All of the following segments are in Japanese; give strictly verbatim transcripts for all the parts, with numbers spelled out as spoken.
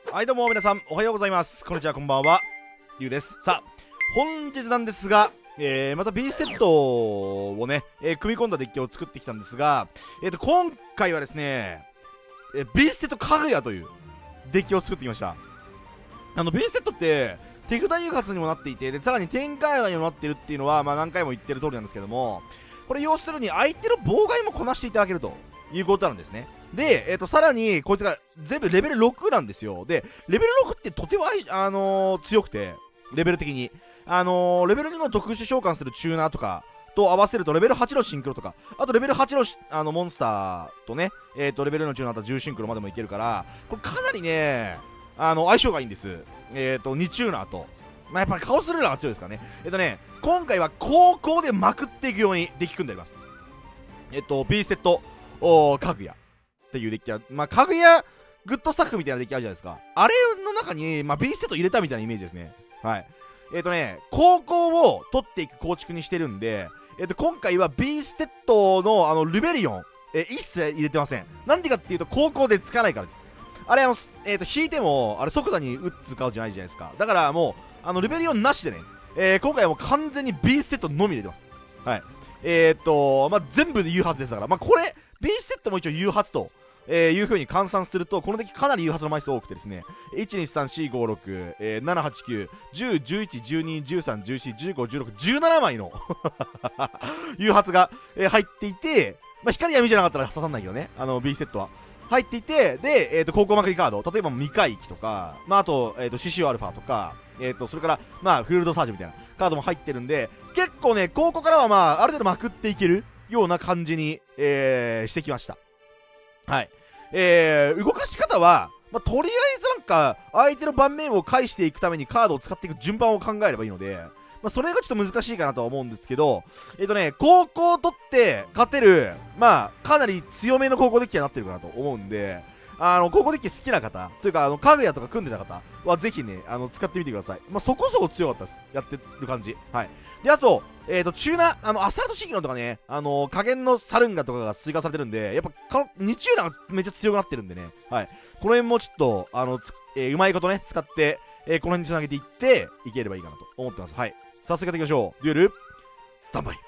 はいどうも皆さんおはようございます。こんにちは、こんばんは、りゅうです。さあ本日なんですが、えー、また B セットをね、えー、組み込んだデッキを作ってきたんですが、えーと今回はですね、えー、B セットかぐやというデッキを作ってきました。あの B セットって手札誘発にもなっていて、でさらに展開外にもなってるっていうのは、まあ、何回も言ってる通りなんですけども、これ要するに相手の妨害もこなしていただけるということなんですね。で、えー、とさらにこいつが全部レベルろくなんですよ。でレベルろくってとても、あのー、強くて、レベル的に、あのー、レベルにの特殊召喚するチューナーとかと合わせるとレベルはちのシンクロとか、あとレベルはちのあのモンスターとね、えー、とレベルのチューナーとじゅうシンクロまでもいけるから、これかなりね、あの相性がいいんです。えー、とにチューナーと、まあ、やっぱりカオスルーラーが強いですからね。えっ、とね今回は高校でまくっていくようにデッキ組んであります。えっ、と B セットかぐやっていうデッキは、まあ、かぐやグッドスタッフみたいなデッキあるじゃないですか。あれの中に、まあ、B セット入れたみたいなイメージですね。はい。えっ、とね高校を取っていく構築にしてるんで、えっ、と今回は B セットのあのルベリオン、えー、一切入れてません。なんでかっていうと高校でつかないからです。あれあの、えー、と引いてもあれ即座に打つ顔じゃないじゃないですか。だからもうあのルベリオンなしでね、えー、今回はもう完全に B セットのみ入れてます。はい。えー、っとまあ全部で誘発ですから、まあこれ B セットも一応誘発と、えー、いう風に換算すると、この時期かなり誘発の枚数多くてですね、いちにさんしごろく、えー、ななはちきゅうじゅうじゅういちじゅうにじゅうさんじゅうよんじゅうごじゅうろくじゅうななまいの誘発が、えー、入っていて、まあ光闇じゃなかったら刺さんないけどね、あの B セットは入っていて、で、えー、と高校まくりカード、例えば未回帰とか、まあ、あと、えー、とシシオアルファとか、えー、とそれから、まあ、フィールドサージみたいなカードも入ってるんで、結構ね高校からは、まあ、ある程度まくっていけるような感じに、えー、してきました。はい。えー、動かし方は、まあ、とりあえずなんか相手の盤面を返していくためにカードを使っていく順番を考えればいいので、まあ、それがちょっと難しいかなとは思うんですけど、えっ、ー、とね、高校を取って勝てる、まあ、かなり強めの高校デッキになってるかなと思うんで、あの、高校デッキ好きな方、というか、あの、かぐやとか組んでた方は、ぜひね、あの、使ってみてください。まあ、そこそこ強かったです。やってる感じ。はい。で、あと、えっ、ー、と、チューナー、あの、アサルトシギノとかね、あのー、加減のサルンガとかが追加されてるんで、やっぱ、にチューナーがめっちゃ強くなってるんでね、はい。この辺もちょっと、あの、えー、うまいことね、使って、えー、この辺につなげていっていければいいかなと思ってます。はい。早速やっていきましょう。デュエル、スタンバイ。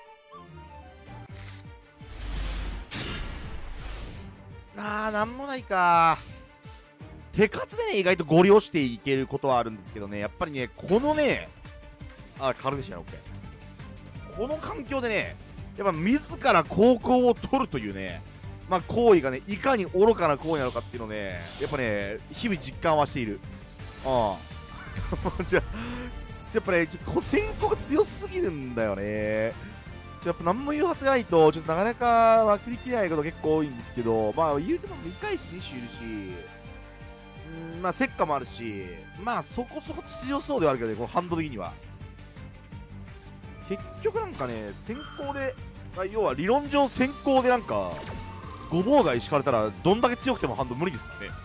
あー、なんもないか。手数でね、意外とゴリ押していけることはあるんですけどね、やっぱりね、このね、あ、カルデシア、オッケー。この環境でね、やっぱ自ら高校を取るというね、まあ行為がね、いかに愚かな行為なのかっていうのをね、やっぱね、日々実感はしている。ああ。じゃあ、やっぱね、ちょっと先行が強すぎるんだよね。ちょっとやっぱ何も誘発がないと、ちょっとなかなか分かりきれないこと結構多いんですけど、まあ言うても未回帰に種いるし、うん、まあ石化もあるし、まあそこそこ強そうではあるけどね、このハンド的には。結局なんかね、先行で、まあ、要は理論上先行でなんか、ご妨害敷かれたら、どんだけ強くてもハンド無理ですもんね。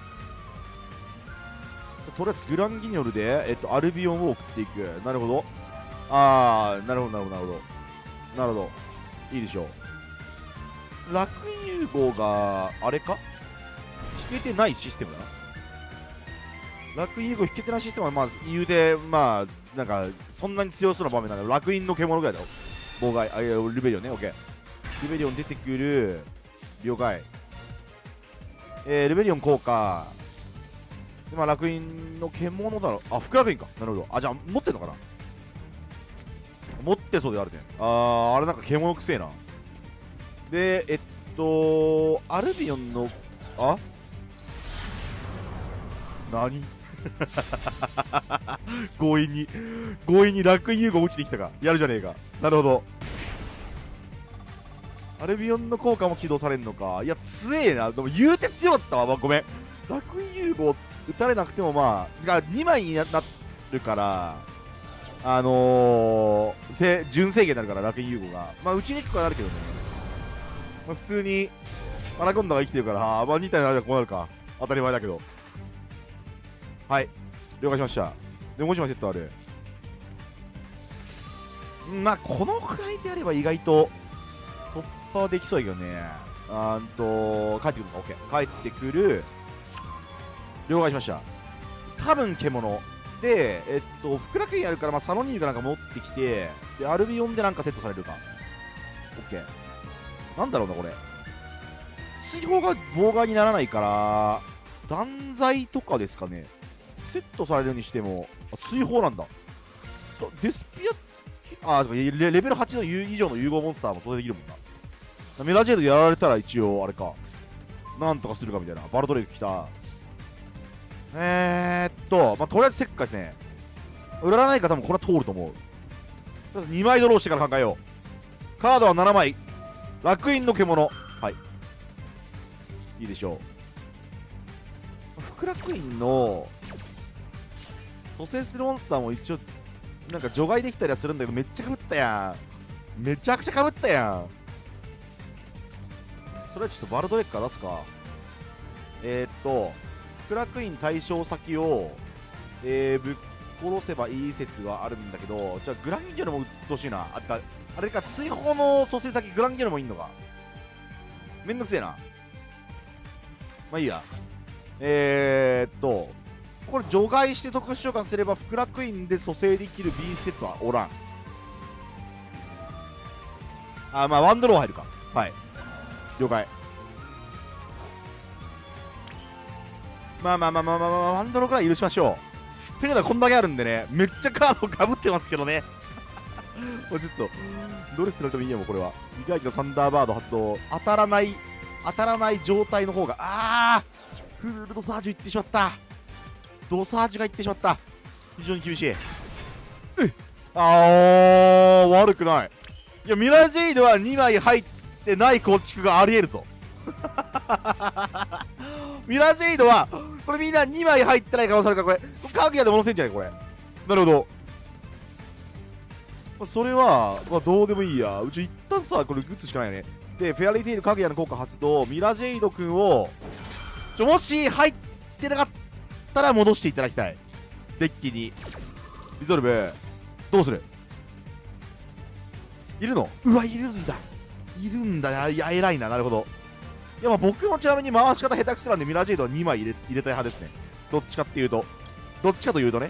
とりあえずグランギニョルで、えっと、アルビオンを送っていく。なるほど。あー、なるほど、なるほど、なるほど。なるほど。いいでしょう。楽融合が、あれか引けてないシステムだな。楽融合引けてないシステムは、まあ、言うて、まあ、なんか、そんなに強そうな場面なんだけど、楽印の獣ぐらいだろ。妨害、あ、いや、ルベリオンね、オッケー。ルベリオン出てくる。了解。えー、ルベリオン効果。今、楽印の獣だろ。あ、副楽印か。なるほど。あ、じゃあ、持ってんのかな。持ってそうであるね。あー、あれなんか獣くせえな。で、えっと、アルビオンの、あ何強引に、強引に楽印融合落ちてきたか。やるじゃねえか。なるほど。アルビオンの効果も起動されんのか。いや、強えな。でも言うて強かったわ。まあ、ごめん。楽印融合打たれなくてもまあ、にまいになるから、あのー、純制限になるから、楽印融合が。まあ、打ちにくくはなるけどね。まあ、普通に、アナコンダが生きてるから、まあ、に体になるとこうなるか。当たり前だけど。はい。了解しました。で、もういちまいセットある。まあ、このくらいであれば意外と、突破はできそうだけどね。あーんと、帰ってくるのか。オッケー。帰ってくる。了解しました。 多分獣で、えっと、福楽園やるから、まあ、サノニールかなんか持ってきて、で、アルビオンでなんかセットされるか。オッケー。なんだろうな、これ。追放が妨害にならないから、断罪とかですかね。セットされるにしても、あ、追放なんだ。デスピア、あ、レレベルはちの以上の融合モンスターもそれできるもんな。メラジェイドやられたら一応、あれか。なんとかするかみたいな。バルドレイク来た。えーっと、まあ、とりあえず石化ですね。売らないから多分これは通ると思う。とりあえずにまいドローしてから考えよう。カードはななまい。楽園の獣。はい。いいでしょう。福楽院の蘇生するモンスターも一応、なんか除外できたりはするんだけど、めっちゃかぶったやん。めちゃくちゃかぶったやん。とりあえずちょっとバルドレッカー出すか。えー、っと、福楽院対象先を、えー、ぶっ殺せばいい説はあるんだけど、じゃあグランギョルもうっとうしいな。あかあれか、追放の蘇生先グランギョルもいんのか。めんどくせえな。まあいいや。えー、っと、これ除外して特殊召喚すれば福楽院で蘇生できる B セットはおらん。あ、まあワンドロー入るか。はい。了解。まあまあまあまあまあまあ、ワンドローくらい許しましょう。ていうのはこんだけあるんでね、めっちゃカードかぶってますけどね。もうちょっと、どれ捨てられてもいいやもん、これは。二回忌のサンダーバード発動。当たらない、当たらない状態の方が、あーフルルドサージュいってしまった。ドサージュがいってしまった。非常に厳しい。うっあー、悪くない。いや、ミラージェイドはにまい入ってない構築がありえるぞ。ミラージェイドは、これみんなにまい入ってない可能性あるから、これ、かぐやで戻せんじゃないこれ。なるほど。まあ、それは、まあ、どうでもいいや。うち一旦さ、これ打つしかないよね。で、フェアリーテイルかぐやの効果発動、ミラージェイドくんを、ちょ、もし入ってなかったら戻していただきたい。デッキに。リゾルブ、どうする？いるの？うわ、いるんだ。いるんだ。いや、偉いな。なるほど。いや、まあ僕もちなみに回し方下手くそなんでミラージェイドはにまい入れ入れたい派ですね。どっちかっていうと。どっちかというとね。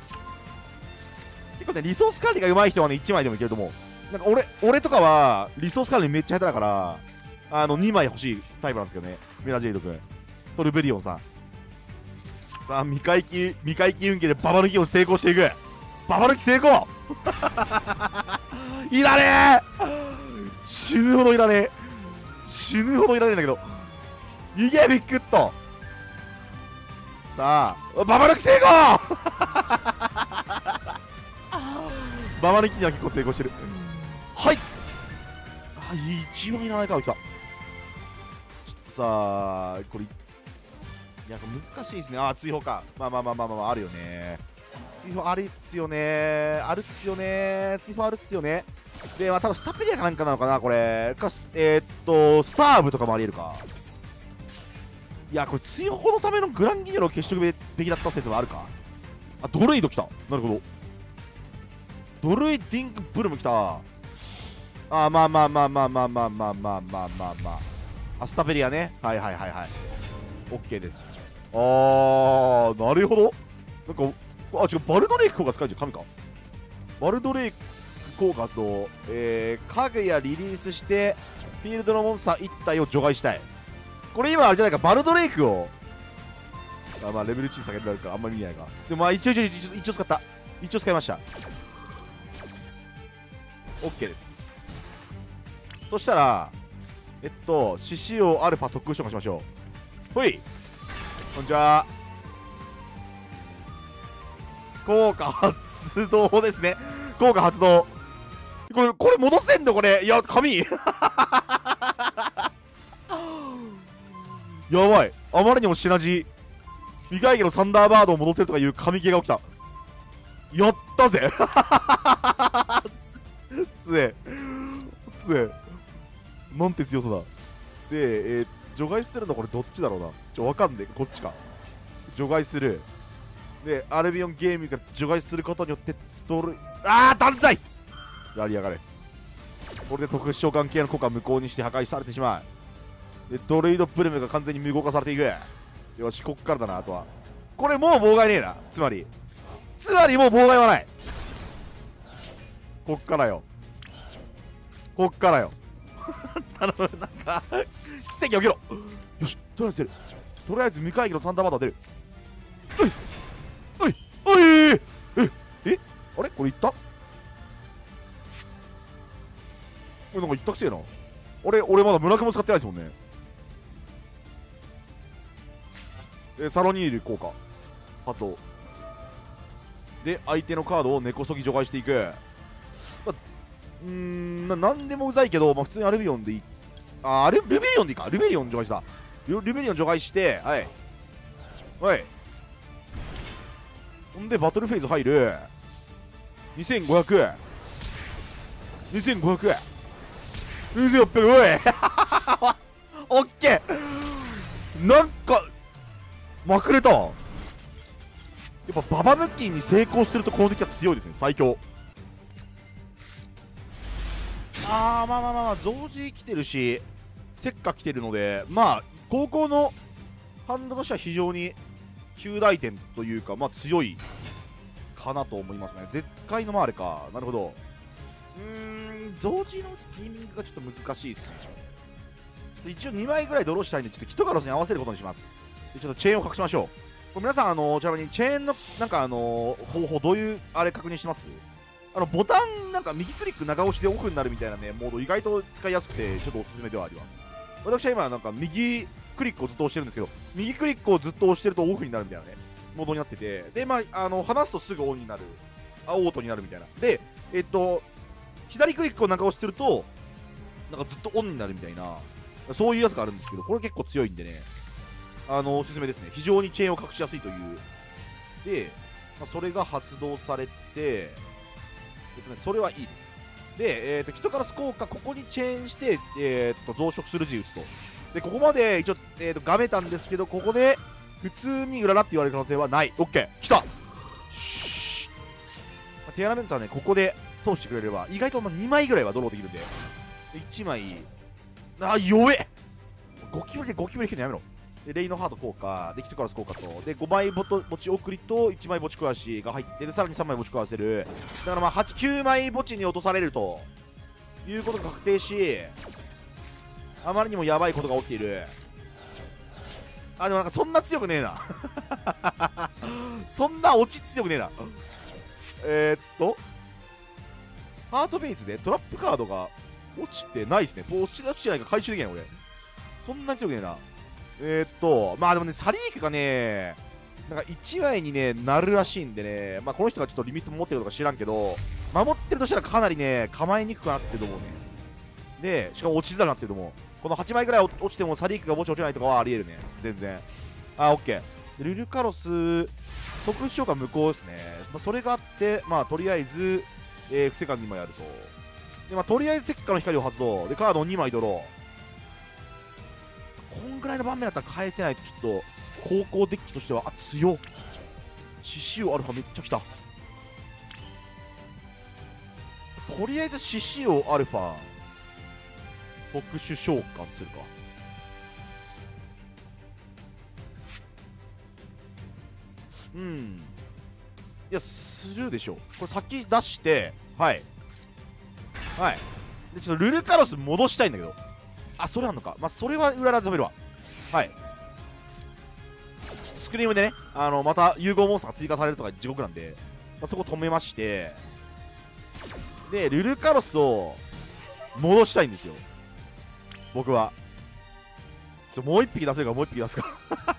結構ね、リソース管理が上手い人はね、いちまいでもいけると思う。なんか俺、俺とかは、リソース管理めっちゃ下手だから、あの、にまい欲しいタイプなんですけどね。ミラージェイド君。トルベリオンさん。さあ、未回帰、未回帰運慶でババ抜きを成功していく。ババ抜き成功いらねえ死ぬほどいらねえ死ぬほどいらねえんだけど。逃げビッグッと。さあ、ババ抜き成功ババ抜きには結構成功してる。はい。あ、一番いらないか、来た。ちょっとさあ、これ、いや、難しいですね。ああ、追放か。まあまあまあまあまあ、あるよね。追放あるっすよね。あるっすよね。追放あるっすよね。で、まあ多分スタペリアかなんかなのかな、これ。か、えー、っと、スターブとかもありえるか。いや、これ追放のためのグランギニョルを消しとくべきだった説はあるか。あ、ドルイド来た。なるほど。ドルイディングブルム来た。あ、まあまあまあまあまあまあまあまあまあまあまあまあ。あ、スタペリアね。はいはいはいはい。OK です。あー、なるほど。なんか、あ、違う、バルドレイク効果使えるじゃん、神か。バルドレイク効果発動。えー、影やリリースして、フィールドのモンスターいち体を除外したい。これ今あれじゃないか、バルドレイクを。あ、まあ、レベルいち下げられるからあんまり見ないか。でもまあ、一応、一応、一応、一応使った。一応使いました。OK です。そしたら、えっと、獅子王アルファ特空召喚しましょう。ほい。こんにちは。効果発動ですね。効果発動。これ、これ戻せんのこれ。いや、紙やばい。あまりにもシナジー。未回帰のサンダーバードを戻せるとかいう神ゲーが起きた。やったぜつえ。つえ。なんて強さだ。で、えー、除外するのこれどっちだろうな。ちょ、わかんねえ。こっちか。除外する。で、アルビオンゲームから除外することによって、ドル、あー、断罪やりやがれ。これで特殊召喚系の効果を無効にして破壊されてしまう。で、ドルイドプルムが完全に無効化されていく。よし、こっからだな、あとは。 これもう妨害ねえな。つまりつまりもう妨害はない。こっからよ、こっからよ頼む。なんか奇跡起きろ。よし、とりあえず出る。とりあえず未回避のサンダーバード出る。おいおいおい、ええあれこれいった？これなんかいったくせえな。俺俺まだ村雲使ってないですもんね。えサロニール効果発動で相手のカードを根こそぎ除外していく。うーんな、なんでもうざいけど、まあ、普通にアルビオンでいい。あ、あれルベリオンでいいか。ルベリオン除外した。ルルベリオン除外して、はいはいほんでバトルフェーズ入る。にせんごひゃく にせんごひゃく にせんろっぴゃく、おいオッケー。なんかまくれた。やっぱババ抜きに成功してるとこの敵は強いですね。最強。あーまあまあまあまあ増字来てるしセッカ来てるので、まあ高校のハンドとしては非常に及第点というか、まあ強いかなと思いますね。絶海のまああれか。なるほど。うーん増字の打つタイミングがちょっと難しいですね。ちょっと一応にまいぐらいドローしたいんで、ちょっとキトガロスに合わせることにします。でちょっとチェーンを隠しましょう。これ皆さん、あのー、ちなみにチェーンのなんかあのー、方法どういうあれ確認してます？あのボタンなんか右クリック長押しでオフになるみたいなねモード意外と使いやすくてちょっとおすすめではあります。私は今なんか右クリックをずっと押してるんですけど、右クリックをずっと押してるとオフになるみたいなねモードになってて、でまああの離すとすぐオンになる、あオートになるみたいなで、えっと左クリックを長押してるとなんかずっとオンになるみたいな、そういうやつがあるんですけど、これ結構強いんでね、あのおすすめですね。非常にチェーンを隠しやすいというで、まあ、それが発動されて、えっとね、それはいいです。で、えー、とキトカラス効果、ここにチェーンして、えー、と増殖する字打つと。で、ここまで一応、えー、とがめたんですけど、ここで普通にうららって言われる可能性はない。オッケー、来た。シー、まあ、テアラメンツはね、ここで通してくれれば、意外とまあにまいぐらいはドローできるんで、でいちまい、あ、弱え。ゴキブリでゴキブリ引くのやめろ。でレイノハート効果でキトカラス効果とでごまいぼと墓地送りといちまい墓地壊しが入って、でさらにさんまい墓地壊せる。だからまあはちきゅうまい墓地に落とされるということが確定し、あまりにもやばいことが起きている。あでもなんかそんな強くねえなそんな落ち強くねえな。えー、っとハートベイツでトラップカードが落ちてないですね。落ちてないか回収できない俺。そんなに強くねえな。えー、っとまあでもね、サリークがねなんかいちまいにねなるらしいんでね、まあこの人がちょっとリミット持ってるとか知らんけど、守ってるとしたらかなりね構えにくくなってると思うね。でしかも落ちづらくなってると思う。このはちまいぐらい落ちてもサリークが墓地落ちないとかはありえるね、全然。あ、オッケー。ルルカロス特殊召喚無効ですね。まあ、それがあってまあとりあえず、えー、不正感にまいあると。でまあとりあえず石化の光を発動でカードをにまいドロー。こんぐらいの盤面だったら返せないとちょっと高校デッキとしてはあ強っ。獅子王アルファめっちゃきた。とりあえず獅子王アルファ特殊召喚するか。うんいやするでしょ。これ先出してはいはいでちょっとルルカロス戻したいんだけど、あそれあんのか。まあそれは裏らで止めるわ。はいスクリームでね、あのまた融合モンスターが追加されるとか地獄なんで、まあ、そこ止めまして、でルルカロスを戻したいんですよ僕は。ちょもう一匹出せるか、もう一匹出すか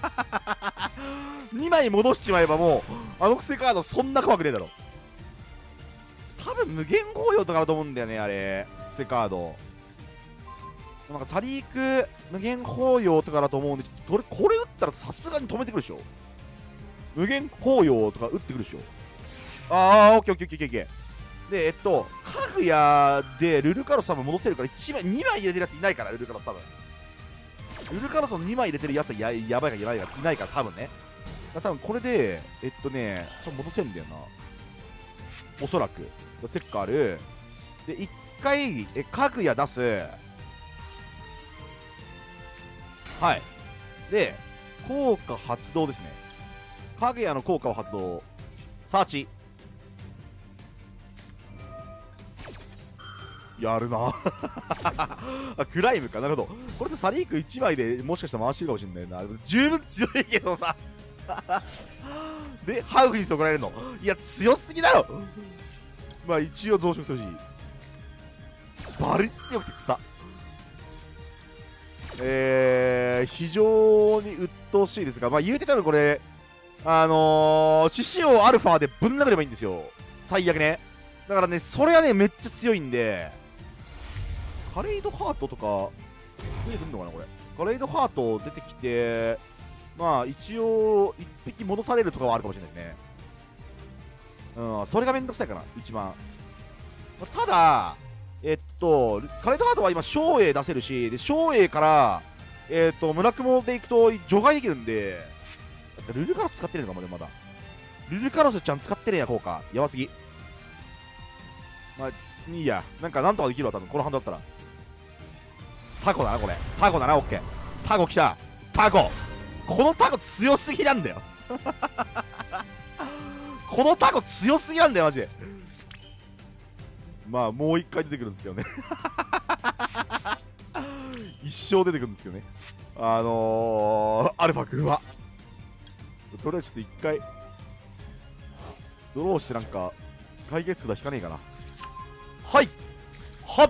にまい戻しちまえばもうあの癖カードそんな怖くねえだろ。多分無限紅葉とかだと思うんだよね、あれ癖カード。なんかサリーク無限包容とかだと思うんで、ちょっとこれ打ったらさすがに止めてくるでしょ。無限包容とか打ってくるでしょ。ああオッケーオッケーオッケーオッケー。でえっと家具屋でルルカロス多分戻せるからいちまいにまい入れてるやついないから、ルルカロス多分ルルカロスのにまい入れてるやつは や, やばいかやばいかいないから多分ね。多分これでえっとね多分戻せるんだよなおそらく。セッカールでいっかいえ家具屋出す。はいで効果発動ですね。 かぐやの効果を発動。サーチ。やるなあ、クライムか。なるほど。これとサリークいちまいでもしかしたら回してるかもしんないな。十分強いけどなでハウフにそこられるの、いや強すぎだろ。まあ一応増殖してほしい。バリ強くて草。えー、非常に鬱陶しいですが、まあ言うてたのこれあのー、獅子王アルファでぶん殴ればいいんですよ、最悪ね。だからね、それはねめっちゃ強いんで、カレイドハートとか出てくるのかな。これカレイドハート出てきて、まあ一応一匹戻されるとかはあるかもしれないですね。うん、それがめんどくさいかな一番。まあ、ただえっとカレイドハートは今照英出せるし、で照英からえっと村雲でいくと除外できるんで、ルルカロス使ってるのかも。でもまだルルカロスちゃん使ってるんや。効果やばすぎ。まあいいや、なんかなんとかできるわ多分このハンドだったら。タコだなこれ。タコだな。オッケー。タコ来た。タコ、このタコ強すぎなんだよこのタコ強すぎなんだよマジで。まあもう一回出てくるんですけどね一生出てくるんですけどね。あのー、アルファ君はとりあえずちょっと一回ドローしてなんか解決数だ引かねえかな。はいはっ、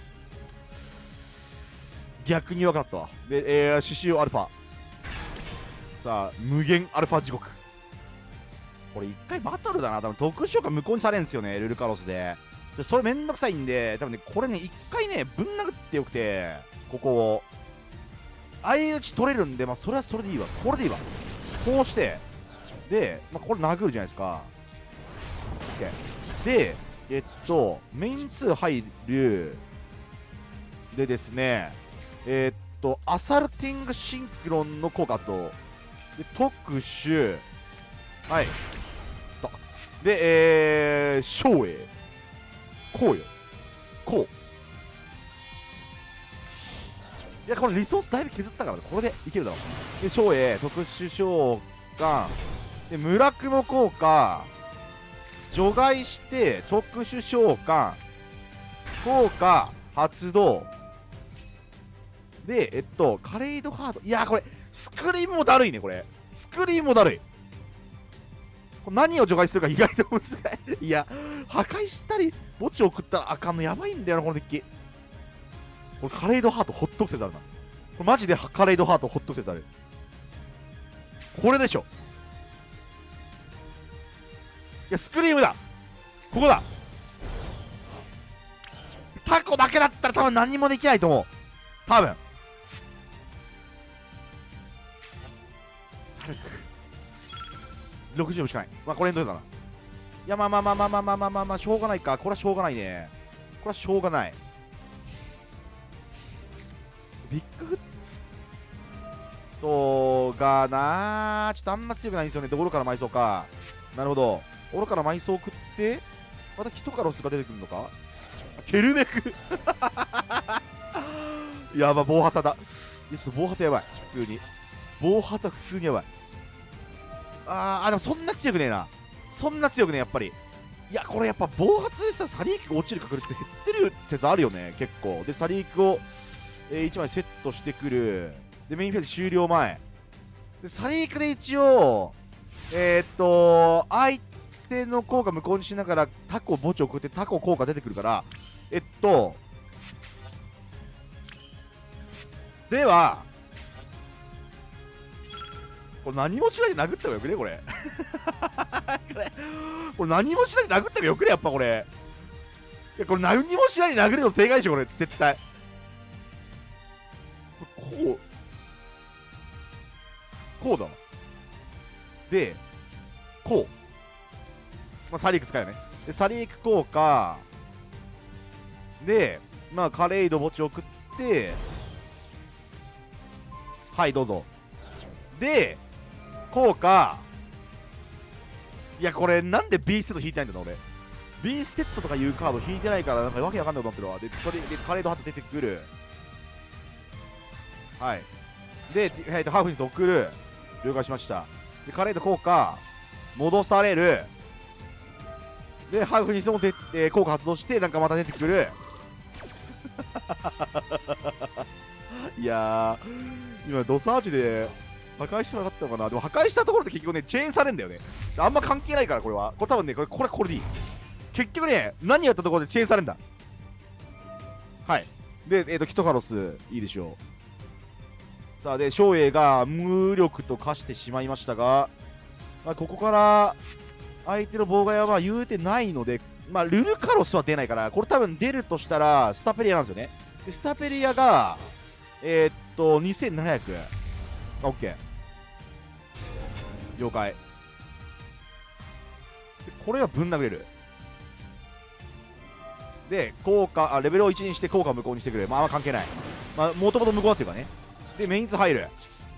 逆に弱くなったわ。で、えー、獅子王アルファ、さあ無限アルファ地獄。これ一回バトルだな。多分特殊召喚無効にされるんですよね、ルルカロスで。でそれめんどくさいんで、多分ねこれね一回ねぶん殴ってよくて、ここを相打ち取れるんで、まあそれはそれでいいわ。これでいいわ。こうしてで、まあ、これ殴るじゃないですか。 OK で、えっとメインツー入るでですね、えー、っとアサルティングシンクロンの効果発動で特殊、はいとで、えー、照英こうよこう。いやこれリソースだいぶ削ったからこれでいけるだろう。で照英特殊召喚で村雲効果除外して特殊召喚効果発動で、えっとカレイドハート、いやーこれスクリームもだるいね。これスクリームもだるい。これ何を除外するか意外と難しいいや破壊したり墓地を送ったらあかんのやばいんだよなこのデッキ。これカレイドハートほっとく説あるな。これマジでカレイドハートほっとく説ある。これでしょ。いやスクリームだ、ここだ。タコだけだったら多分何もできないと思う多分。ろくじゅうしかない。まあこれエンドだな。いやまあまあまあまあまあまあまあまあまあしょうがないか。これはしょうがないね。これはしょうがない。ビッグフットがなーちょっとあんま強くないんですよね。で愚かな埋葬か。なるほど。愚かな埋葬食ってまたキトカロスとか出てくるのか。ケルメクやば暴発だ。いやちょっと暴発やばい普通に。暴発は普通にやばい。あーあでもそんな強くねえな。そんな強くねえやっぱり。いやこれやっぱ暴発でさサリークが落ちる確率減ってる説あるよね結構。でサリークを、えー、いちまいセットしてくる。でメインフェーズ終了前でサリークで一応えー、っと相手の効果無効にしながらタコ墓地を送ってタコ効果出てくるから、えっとではこれ何もしないで殴った方がよくねこれこれこれ何もしないで殴った方がよくねやっぱこれ。いやこれ何もしないで殴るの正解でしょこれ絶対。これこうこうだわ。でこう、まあ、サリーク使うよね。でサリーク効果でまあカレイド墓地送ってはいどうぞ。で効果、いやこれなんで B ステッド引いてないんだろう俺。 B ステッドとかいうカード引いてないからなんかわけわかんないことになってるわ。でそれでカレイドハット出てくる。はいで、えー、とハーフに送る。了解しました。 でカレード効果戻される。でハーフにしてもで、えー、効果発動してなんかまた出てくるいやー今ドサーチで破壊してなかったのかな。でも破壊したところで結局ねチェーンされんだよね。あんま関係ないからこれは。これ多分ねこれこれこれでいい。結局ね何やったところでチェーンされんだ。はい。でえっ、ー、とキトカロスいいでしょう。さあで照英が無力と化してしまいましたが、まあ、ここから相手の妨害はまあ言うてないので、まあ、ルルカロスは出ないから、これ多分出るとしたらスタペリアなんですよね。でスタペリアがえー、っとにせんななひゃく。あ、オッケー了解。でこれはぶん殴れる。で効果あレベルをいちにして効果を無効にしてくれる。まあ、あんま関係ない。まあもともと無効だっていうかね。でメインズ入る。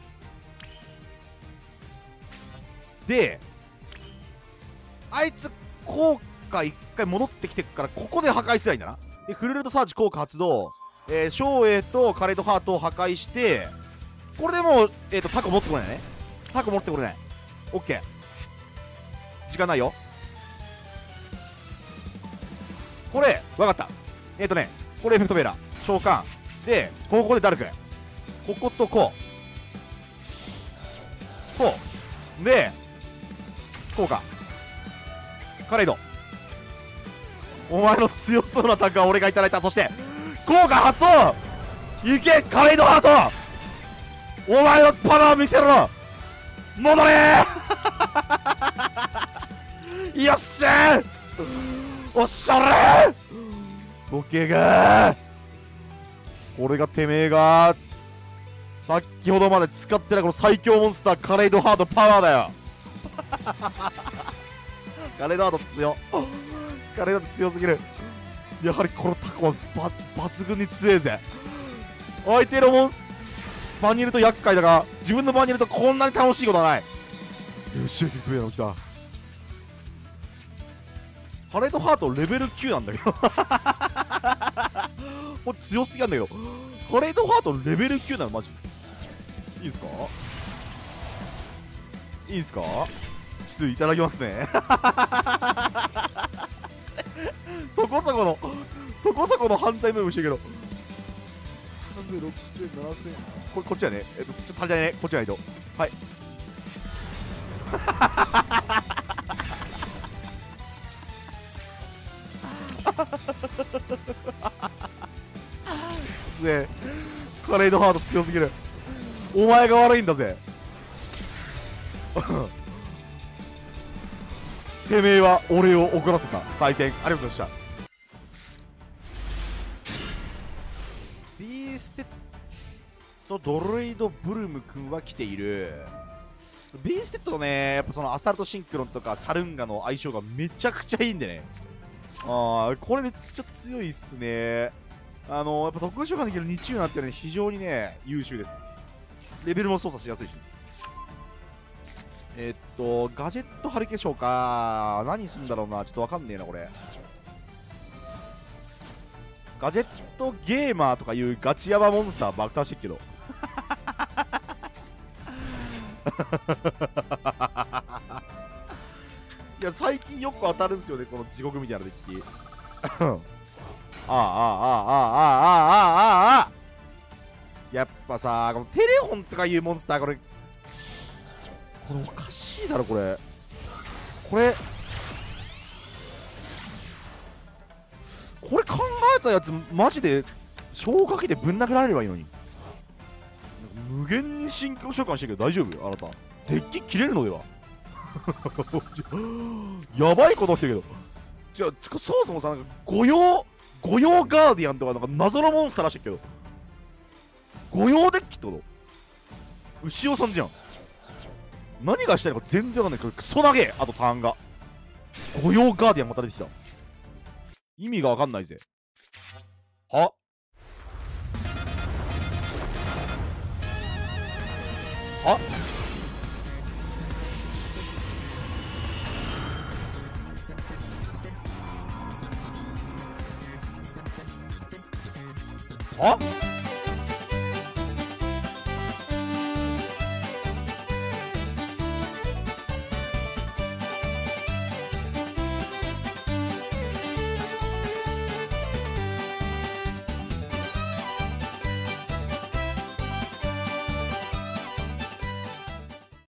であいつ効果いっかい戻ってきてからここで破壊すりゃいいんだな。でフルルートサーチ効果発動、えー、照英とカレードハートを破壊して、これでもう、えー、とタコ持ってこれないね。タコ持ってこれない。オッケー時間ないよ。これ分かった。えっ、ー、とねこれエフェクトベーラー召喚でここでダルクこことこうこうで効果カレイド。お前の強そうなタッグは俺がいただいた。そして効果発動。いけカレイドハート、お前のパワー見せろ。戻れーよっしゃーおっしゃれーボケがー。これがてめえが先ほどまで使ってたこの最強モンスターカレイドハートパワーだよカレードハート強カレードハート強すぎる。やはりこのタコは抜群に強いぜ。相手のモン場にいると厄介だが自分の場にいるとこんなに楽しいことはない。よっしゃエフェクトベーラー来た。カレードハートレベルきゅうなんだけどこれ強すぎなんだけど、カレードハートレベルきゅうなのマジいいんすかいいんすか。ちょっといただきますねそこそこのそこそこの犯罪ムーブしてるけどさんぜんろくせんななせんこれこっちやね。えっとちょっと足りないね。こっちないとはい強えカレードハート強すぎる。お前が悪いんだぜてめえは俺を怒らせた。対戦ありがとうございました。ビーステッドドロイドブルム君は来ている。ビーステッドとねやっぱそのアサルトシンクロンとかサルンガの相性がめちゃくちゃいいんでね。ああこれめっちゃ強いっすね。あのー、やっぱ特殊召喚できるにチューナーってね非常にね優秀です。レベルも操作しやすいし。えー、っとガジェット張り消しょうか。何すんだろうなちょっとわかんねえなこれ。ガジェットゲーマーとかいうガチヤバモンスター爆誕してっけどいや最近よく当たるんですよねこの地獄みたいなデッキあああああああああああやっぱさこのテレフォンとかいうモンスターこれこれおかしいだろこれこれこれ考えたやつマジで消火器でぶん殴られればいいのに。無限に新境召喚してるけど大丈夫あなたデッキ切れるのではやばいこと起きてるけど。じゃあそもそもさなんか御用御用ガーディアンとかなんか謎のモンスターらしいけど御用デッキってこと牛尾さんじゃん。何がしたいのか全然わかんないけどクソ長え。あとターンが御用ガーディアンまた出てきた。意味がわかんないぜ。はは